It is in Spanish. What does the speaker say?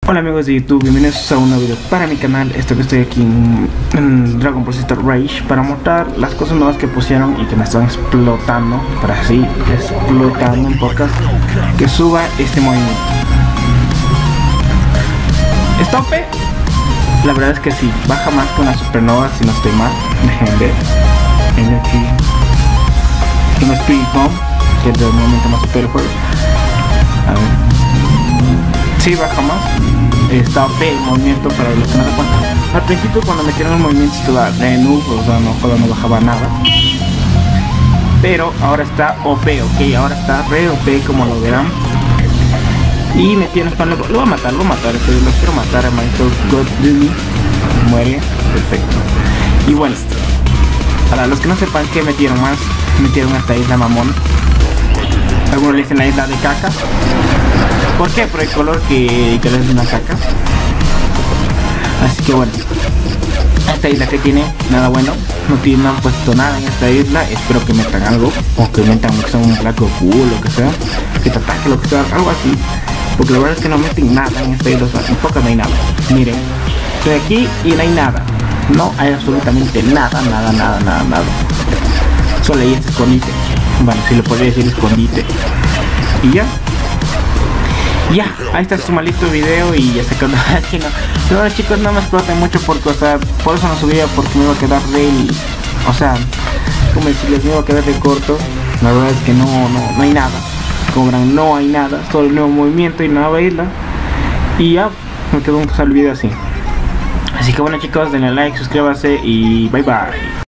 Hola amigos de YouTube, bienvenidos a un nuevo video para mi canal. Esto que estoy aquí en Dragon Ball Z Rage para mostrar las cosas nuevas que pusieron y que me están explotando, para así explotando en podcast, que suba este movimiento. ¿Está OP? La verdad es que sí, baja más que una supernova si no estoy mal. Dejen ver Energy, un Spirit Bomb, que es el momento más OP del juego. A ver. Sí, baja más. Está OP el movimiento para los que no se cuentan. Al principio cuando metieron el movimiento estaba de noob, o sea, no bajaba nada. Pero ahora está OP, ok, ahora está re OP como lo verán. Y metieron pan, lo voy a matar, lo quiero matar a Maestro God Dummy. Muere, perfecto. Y bueno, para los que no sepan que metieron más, metieron esta isla mamón. Algunos le dicen la isla de caca. ¿Por qué? Por el color que es una caca. Así que bueno, esta isla que tiene nada bueno, no han puesto nada en esta isla. Espero que metan algo, o que metan un Black Goku o lo que sea, que te ataque, lo que sea, algo así. Porque la verdad es que no meten nada en esta isla, o sea, en poca no hay nada. Miren, estoy aquí y no hay nada. No hay absolutamente nada. Solo hay este escondite. Bueno, si lo podría decir escondite. Y ya, ahí está su maldito video y ya se quedó aquí, no. Pero ahora chicos, no me exploten mucho porque, o sea, por eso no subía, porque me iba a quedar o sea, como decirles, me iba a quedar de corto. La verdad es que no hay nada. Cobran, no hay nada, solo el nuevo movimiento y nueva isla. Y ya, me quedó un video así. Así que bueno chicos, denle like, suscríbanse y bye bye.